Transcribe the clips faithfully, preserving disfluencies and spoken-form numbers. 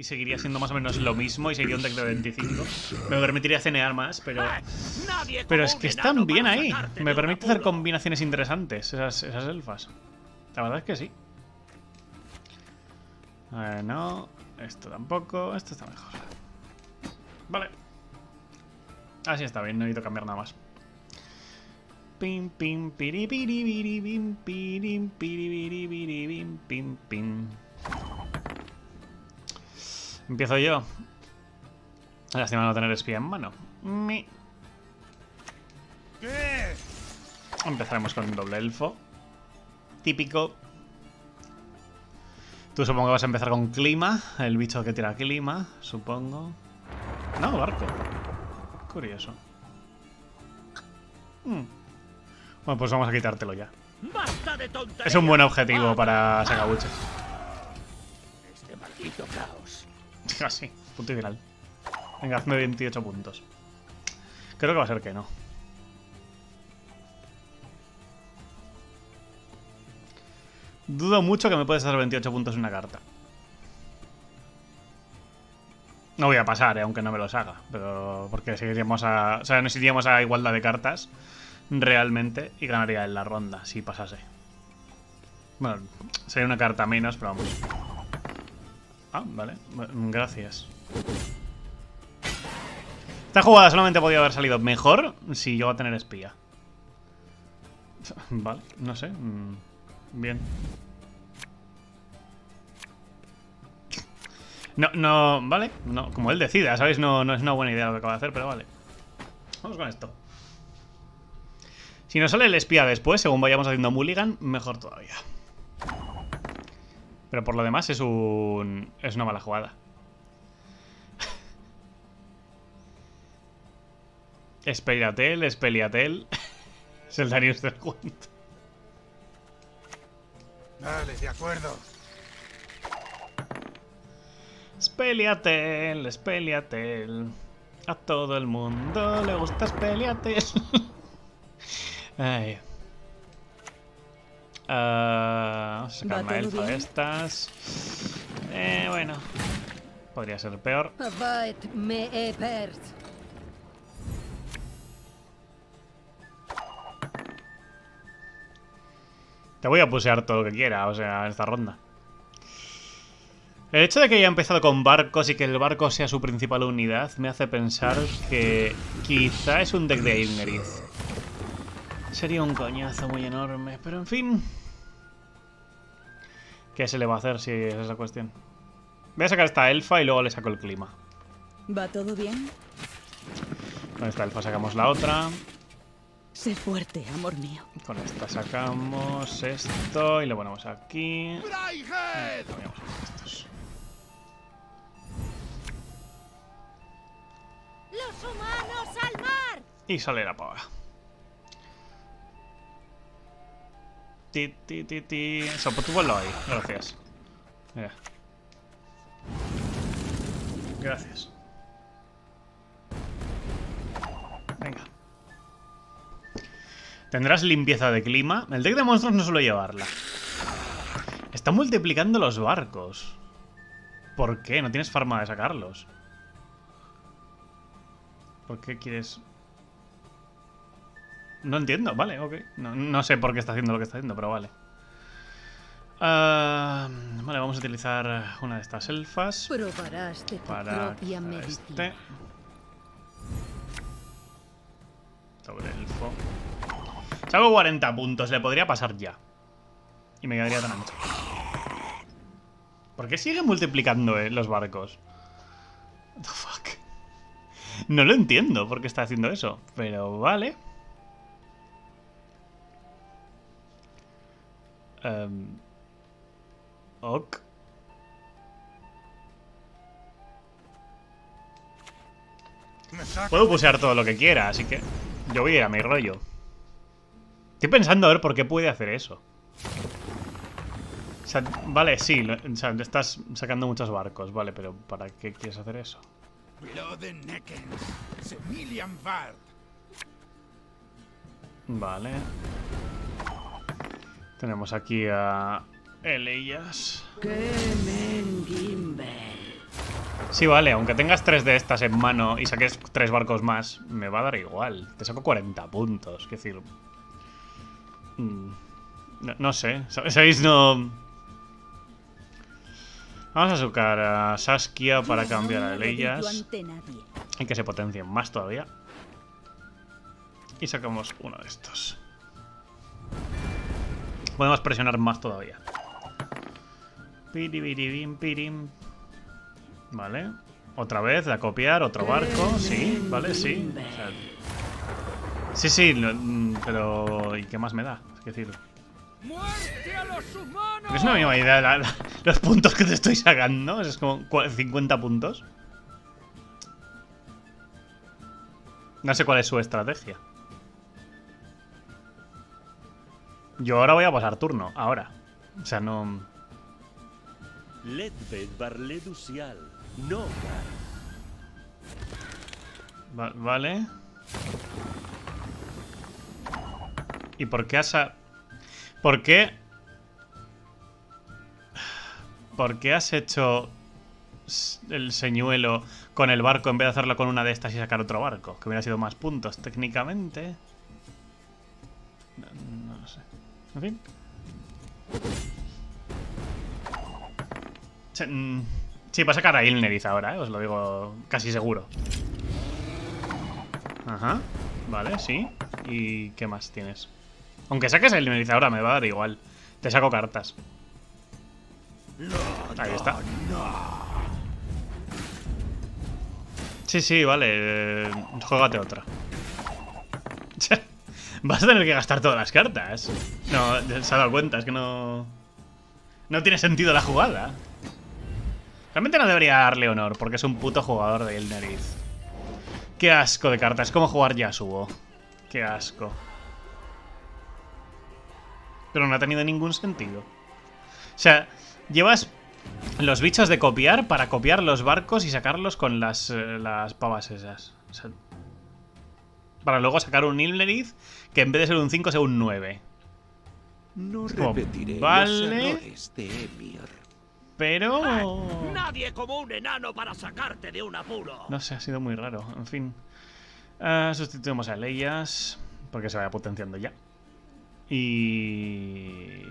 y seguiría siendo más o menos lo mismo y sería un deck de veinticinco. Me permitiría cenear más, pero... Pero es que están bien ahí. Me permite hacer combinaciones interesantes, esas, esas elfas. La verdad es que sí. A ver, no. Esto tampoco. Esto está mejor. Vale. Así está bien, no necesito cambiar nada más. Pim, pim, piri, piri, piri, pim, pirim, piri, piri, piri, pim, pim, pim. Empiezo yo. Lástima no tener espía en mano. Mi. ¿Qué? Empezaremos con un doble elfo. Típico. Tú supongo que vas a empezar con clima. El bicho que tira clima, supongo. No, barco. Curioso. Hmm. Bueno, pues vamos a quitártelo ya. Es un buen objetivo para Sakaguchi. Este maldito caos. Casi, punto y final. Venga, hazme veintiocho puntos. Creo que va a ser que no. Dudo mucho que me puedes hacer veintiocho puntos en una carta. No voy a pasar, eh, aunque no me los haga. Pero porque seguiríamos a... O sea, nos iríamos a igualdad de cartas realmente y ganaría en la ronda si pasase. Bueno, sería una carta menos, pero vamos. Ah, vale. Gracias. Esta jugada solamente podía haber salido mejor si yo a tener espía. Vale, no sé. Bien. No, no, vale. No, como él decida, ¿sabéis? No, no es una buena idea lo que acaba de hacer, pero vale. Vamos con esto. Si nos sale el espía después, según vayamos haciendo mulligan, mejor todavía. Pero por lo demás es un... es una mala jugada. Espeliatel, Espeliatel. Es el Darius del cuento. Vale, de acuerdo. Speliatel, Speliatel. A todo el mundo le gusta Speliatel. Ay. Uh, vamos a sacar una elfa de estas. Eh, bueno. Podría ser peor. Te voy a pusear todo lo que quiera, o sea, en esta ronda. El hecho de que haya empezado con barcos y que el barco sea su principal unidad me hace pensar que quizá es un deck de Ignerith. Sería un coñazo muy enorme, pero en fin. ¿Qué se le va a hacer si es esa cuestión? Voy a sacar esta elfa y luego le saco el clima. ¿Va todo bien? Con esta elfa sacamos la otra. Sé fuerte, amor mío. Con esta sacamos esto y lo ponemos aquí. Y cambiamos estos. ¡Los humanos al mar! Y sale la pava. Ti, ti, ti, ti. Eso, pues tú ponlo ahí. Gracias. Mira. Gracias. Venga. Tendrás limpieza de clima. El deck de monstruos no suele llevarla. Está multiplicando los barcos. ¿Por qué? No tienes forma de sacarlos. ¿Por qué quieres...? No entiendo, vale, ok. No, no sé por qué está haciendo lo que está haciendo, pero vale. Uh, vale, vamos a utilizar una de estas elfas. Probarás de tu para propia medicina. este. Sobre elfo. Saco cuarenta puntos, le podría pasar ya. Y me quedaría tan ancho. ¿Por qué sigue multiplicando eh, los barcos? What the fuck. No lo entiendo por qué está haciendo eso, pero vale. Um, ok. Puedo pusear todo lo que quiera, así que yo voy a ir a mi rollo. Estoy pensando a ver por qué puede hacer eso. O sea, vale, sí, lo, o sea, estás sacando muchos barcos, vale, pero ¿para qué quieres hacer eso? Vale. Tenemos aquí a Elías. Sí, vale, aunque tengas tres de estas en mano y saques tres barcos más, me va a dar igual. Te saco cuarenta puntos, es decir... No, no sé, ¿sabéis? No... Vamos a sacar a Saskia para cambiar a Leias y que se potencien más todavía. Y sacamos uno de estos. Podemos presionar más todavía. Piribiribim, pirim. Vale. Otra vez, a copiar, otro barco. Sí, vale, sí. O sea, sí, sí, lo, pero... ¿Y qué más me da? Es decir... ¡Muerte a los humanos! Es una misma idea la, la, los puntos que te estoy sacando. Es como cincuenta puntos. No sé cuál es su estrategia. Yo ahora voy a pasar turno, ahora. O sea, no... Ledved Barledusial. No. Va vale. ¿Y por qué has... A... ¿Por qué? ¿Por qué has hecho el señuelo con el barco en vez de hacerlo con una de estas y sacar otro barco? Que hubiera sido más puntos, técnicamente. No, no lo sé. En fin. Sí, va a sacar a Ilneriz ahora, ¿eh? Os lo digo casi seguro. Ajá. Vale, sí. ¿Y qué más tienes? Aunque saques a Ilneriz ahora me va a dar igual. Te saco cartas. Ahí está. Sí, sí, vale. Eh, juégate otra. Vas a tener que gastar todas las cartas. No, se ha dado cuenta, es que no... No tiene sentido la jugada. Realmente no debería darle honor, porque es un puto jugador de Ilneriz. Qué asco de cartas, es como jugar Yasuo. Qué asco. Pero no ha tenido ningún sentido. O sea, llevas los bichos de copiar para copiar los barcos y sacarlos con las, eh, las pavas esas. O sea, para luego sacar un Ilneriz que en vez de ser un cinco sea un nueve. No Como, repetiré vale, los errores de Emir. pero... Nadie como un enano para sacarte de un apuro. No sé, ha sido muy raro. En fin. Uh, sustituimos a Leias porque se vaya potenciando ya. Y...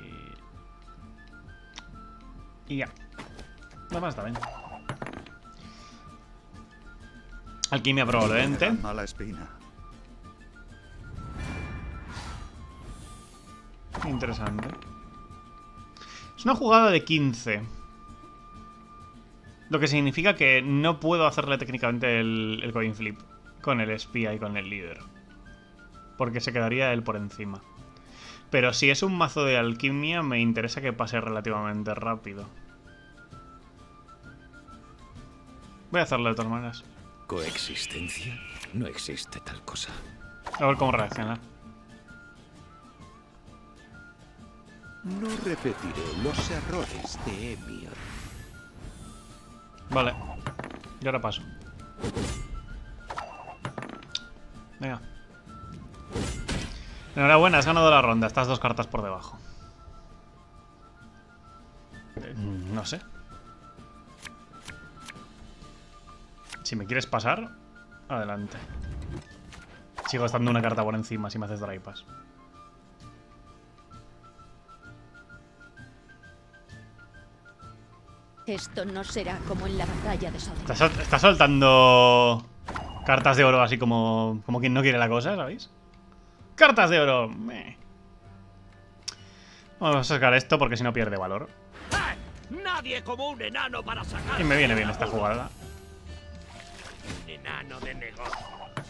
Y ya. Nada más está bien. Alquimia probablemente. Mala espina. Interesante. Es una jugada de quince. Lo que significa que no puedo hacerle técnicamente el, el coin flip con el espía y con el líder. Porque se quedaría él por encima. Pero si es un mazo de alquimia, me interesa que pase relativamente rápido. Voy a hacerlo de todas maneras. ¿Coexistencia? No existe tal cosa. A ver cómo reacciona. No repetiré los errores de Emir. Vale. Y ahora paso. Venga. Enhorabuena, has ganado la ronda. Estás dos cartas por debajo. Eh, no sé. Si me quieres pasar, adelante. Sigo estando una carta por encima si me haces dry pass. Esto no será como en la batalla de Sodom. Estás, estás soltando cartas de oro así como, como quien no quiere la cosa, ¿sabéis? ¡Cartas de oro! Meh. Vamos a sacar esto porque si no pierde valor. ¡Eh! Nadie como un enano para sacar. Y me viene bien esta jugada. Un enano de negocio.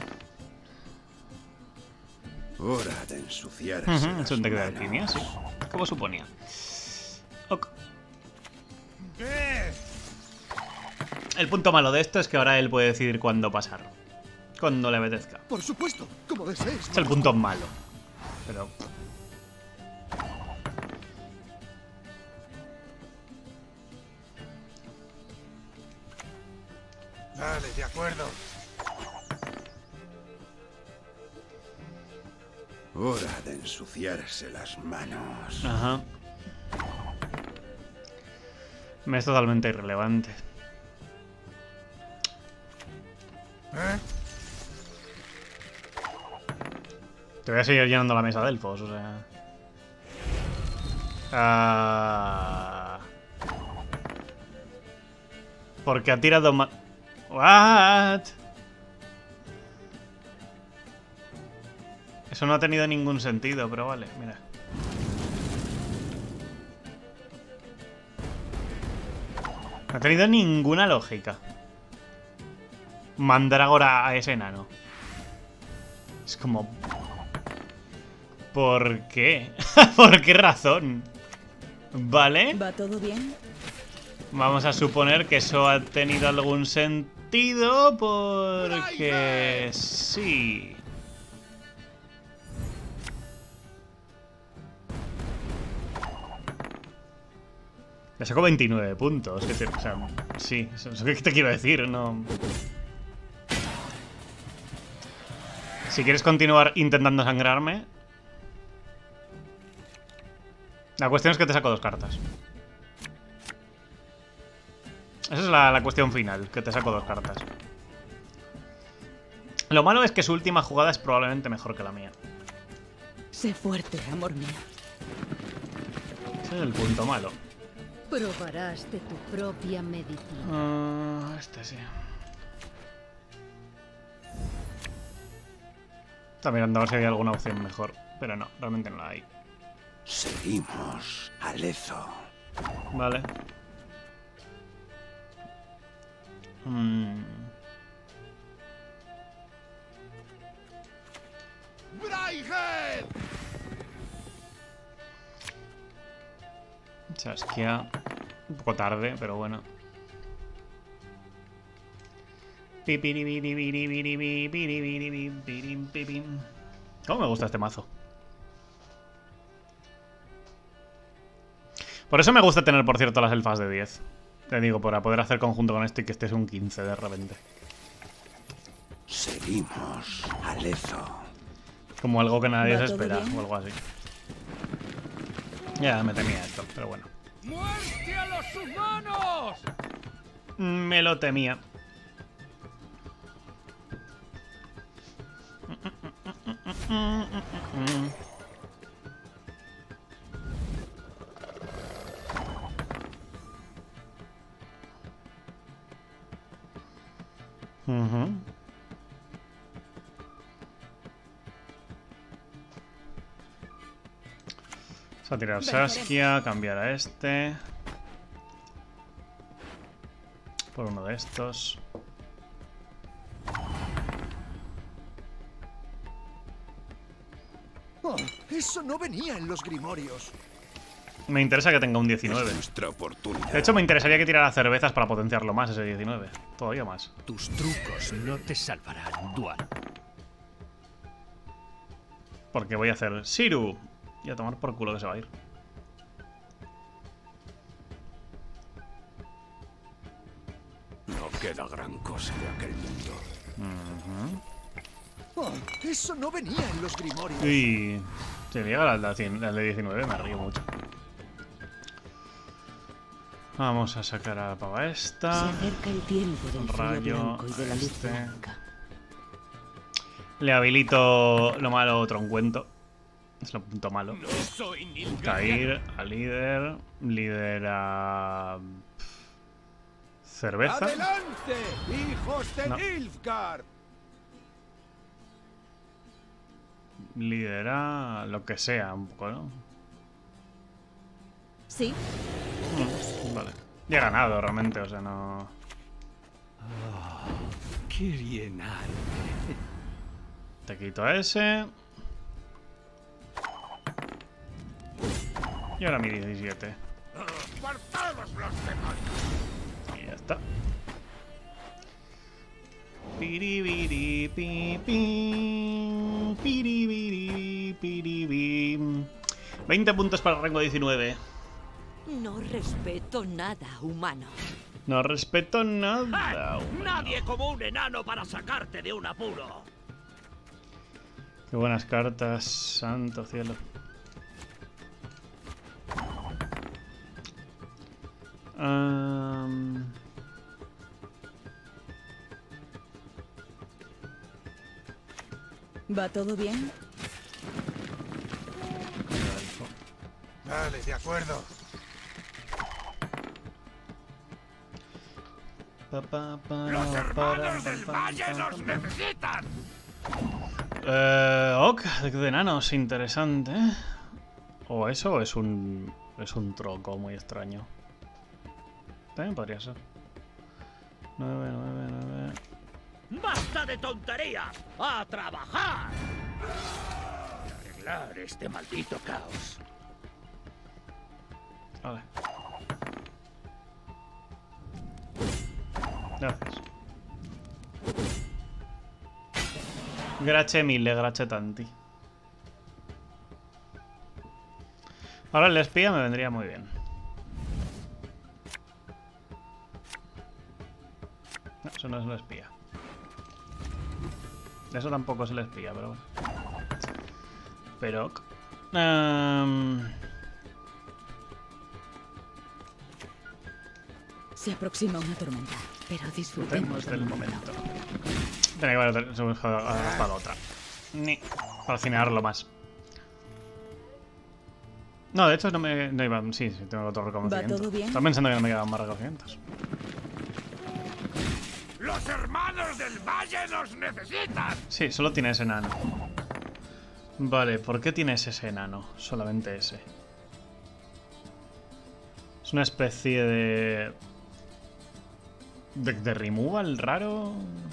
Hora de ensuciarse. Uh-huh, es un las deck de manos. alquimia, sí. Como suponía. Ok. ¿Qué? El punto malo de esto es que ahora él puede decidir cuándo pasar. Cuando le apetezca. Por supuesto, como desees. Es el punto malo. Pero... Vale, de acuerdo. Hora de ensuciarse las manos. Ajá. Me es totalmente irrelevante. ¿Eh? Te voy a seguir llenando la mesa de elfos, o sea... Ah... Porque ha tirado más... ¿What? Eso no ha tenido ningún sentido, pero vale, mira. No ha tenido ninguna lógica. Mandrágora a ese enano. Es como... ¿Por qué? ¿Por qué razón? ¿Vale? ¿Va todo bien? Vamos a suponer que eso ha tenido algún sentido porque... sí. Le saco veintinueve puntos. Que te, o sea, sí, eso es lo que te quiero decir, no... Si quieres continuar intentando sangrarme... La cuestión es que te saco dos cartas. Esa es la, la cuestión final, que te saco dos cartas. Lo malo es que su última jugada es probablemente mejor que la mía. Sé fuerte, amor mío. Ese es el punto malo. Probarás de tu propia medicina. Uh, este sí. Está mirando a ver si hay alguna opción mejor. Pero no, realmente no la hay. Seguimos a Lezo. Vale. Mm. ¡Braigel! Saskia. Un poco tarde, pero bueno. ¿Cómo me gusta este mazo? Por eso me gusta tener, por cierto, las elfas de diez. Te digo, para poder hacer conjunto con esto y que este es un quince de repente. Seguimos a Lezo. Como algo que nadie ¿Va se todo espera, bien? o algo así. Ya me temía esto, pero bueno. ¡Muerte a los humanos! Me lo temía. Uh-huh. Vamos a tirar Saskia, cambiar a este por uno de estos. Oh, eso no venía en los grimorios. Me interesa que tenga un diecinueve. Es nuestra oportunidad. De hecho, me interesaría que tirara cervezas para potenciarlo más ese diecinueve. Todavía más. Tus trucos no te salvarán, Duan. Porque voy a hacer Siru. Y a tomar por culo que se va a ir. No queda gran cosa de aquel mundo. Uh-huh. Oh, eso no venía en los grimorios. Y si llega al de diecinueve me río mucho. Vamos a sacar a la pava Se esta. acerca el tiempo del Rayo frío blanco y de la luz este. blanca. Le habilito lo malo otro encuentro. Es lo punto malo. No soy Nilfgaard. Caer a líder. Líder a... cerveza. ¡Adelante, hijos de No. Nilfgaard! Líder a... lo que sea, un poco, ¿no? Sí, Mm, vale. Ya he ganado realmente, o sea, no... ¡Qué bien! Te quito a ese. Y ahora mi diecisiete. ¡Apartados los demonios! Y ya está. Piribiri, pi, pi, piribiri, piribim. veinte puntos para el rango diecinueve. No respeto nada humano. No respeto nada. ¡Ah! ¡Nadie como un enano para sacarte de un apuro! Qué buenas cartas, santo cielo. Um... ¿Va todo bien? Vale, de acuerdo. Pa, pa, pa, ¡Los para, hermanos pa, del pa, valle pa, nos pa. necesitan! Eh, ok, de enanos, interesante. O eso es un. Es un troco muy extraño. También podría ser. nueve, nueve, nueve. ¡Basta de tonterías! ¡A trabajar! Y arreglar este maldito caos. Vale. Gracias. Grazie mille, grazie tanti. Ahora el espía me vendría muy bien. No, eso no es el espía. Eso tampoco es el espía, pero bueno. Pero... Um... Se aproxima una tormenta, pero disfrutemos del momento. Tenía que haber adaptado otra. Ni. Para cinearlo más. No, de hecho no me. No iba. Sí, sí, tengo otro reconocimiento. ¿Va todo bien? Estaba pensando que no me quedaban más reconocimientos. ¡Los hermanos del valle nos necesitan! Sí, solo tiene ese enano. Vale, ¿por qué tienes ese enano? Solamente ese. Es una especie de... De, de removal raro.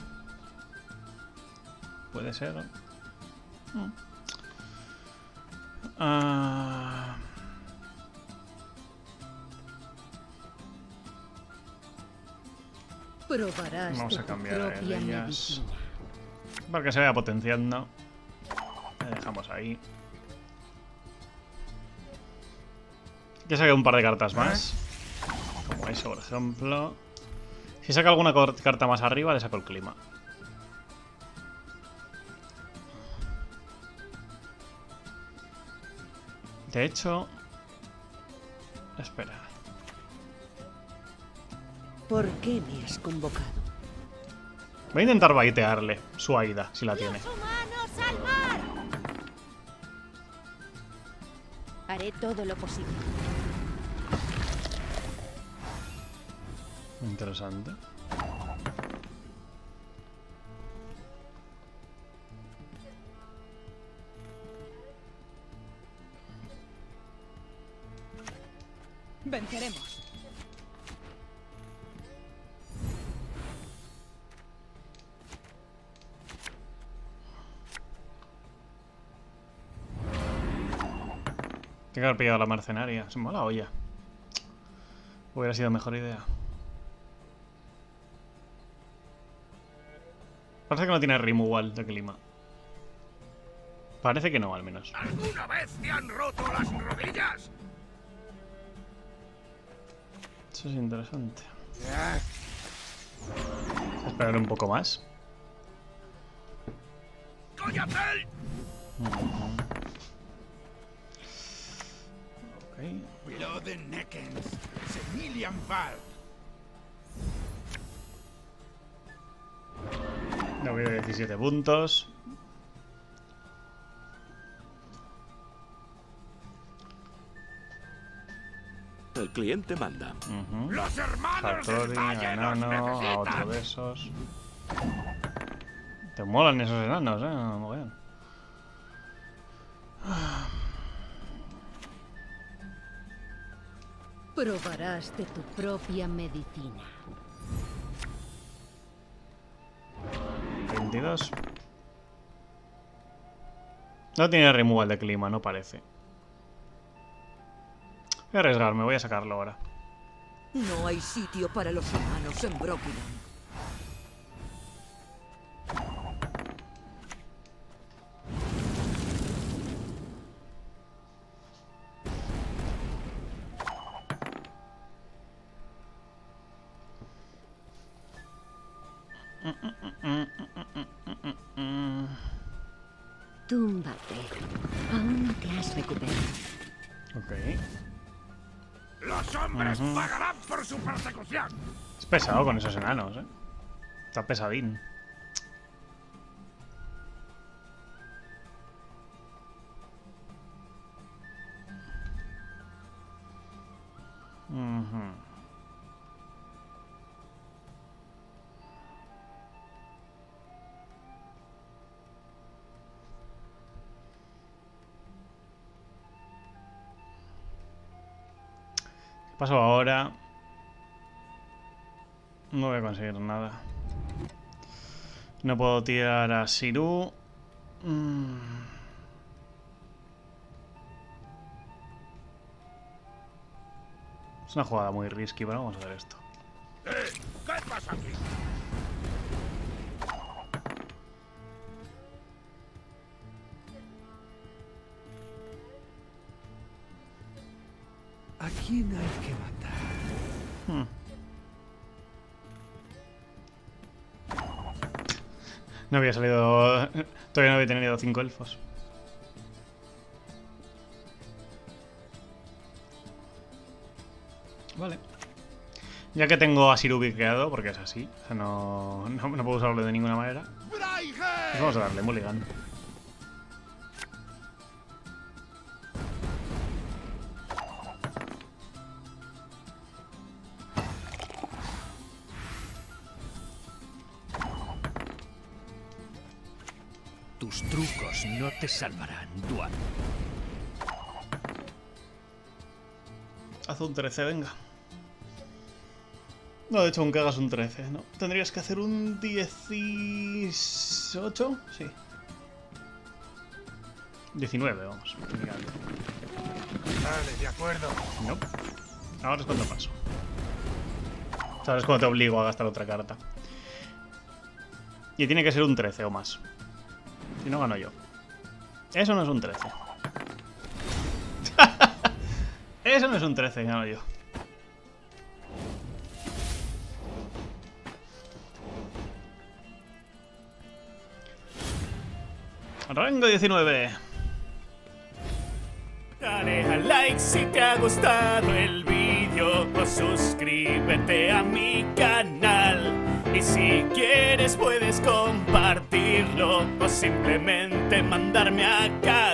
Puede ser. Mm. Ah... Probarás Vamos de a tu cambiar a propia ellas. medicina. Para que se vaya potenciando. Le dejamos ahí. Ya saqué un par de cartas más. Como eso, por ejemplo. Si saca alguna carta más arriba, le saco el clima. De hecho... Espera. ¿Por qué me has convocado? Voy a intentar baitearle su Aida, si la tiene. ¡Humanos al mar! Haré todo lo posible. Interesante. Venceremos. Tengo que haber pillado a la mercenaria. Se me va la olla. Hubiera sido mejor idea. Parece que no tiene removal de clima. Parece que no, al menos. ¿Alguna vez te han roto las rodillas? Eso es interesante. Esperar un poco más. ¡Collatel! Uh-huh. Ok. Below the Neckens, Semilian Val. Le voy a diecisiete puntos. El cliente manda. Uh-huh. ¡Los hermanos del Hattori, valle nos enano, a necesitan! otro de esos. Te molan esos enanos, eh. Muy bien. Probarás de tu propia medicina. veintidós. No tiene removal de clima, no parece. Voy a arriesgarme, voy a sacarlo ahora. No hay sitio para los humanos en Brockland. Túmbate. Aún no te has recuperado. Ok. ¡Los hombres Ujú. pagarán por su persecución! Es pesado con esos enanos, eh. Está pesadín. Uh-huh. ¿Qué pasó ahora? No voy a conseguir nada. No puedo tirar a Siru. Mm. Es una jugada muy risky, pero vamos a ver esto. ¡Eh! ¿Qué pasa aquí? ¿A quién hay que matar? Hmm. No había salido... Todavía no había tenido cinco elfos. Vale. Ya que tengo a Siru biqueado, porque es así, o sea, no, no, no puedo usarlo de ninguna manera, pues vamos a darle mulligan. Tus trucos no te salvarán, Duan. Haz un trece, venga. No, de hecho, aunque hagas un trece, ¿no? Tendrías que hacer un dieciocho, sí. diecinueve, vamos. Vale, de acuerdo. No. Ahora es cuando paso. Ahora es cuando te obligo a gastar otra carta. Y tiene que ser un trece o más. Si no, gano yo. Eso no es un trece. Eso no es un trece, gano yo. Rango diecinueve. Dale a like si te ha gustado el vídeo o suscríbete a mi canal. Y si quieres puedes compartirlo o simplemente mandarme acá.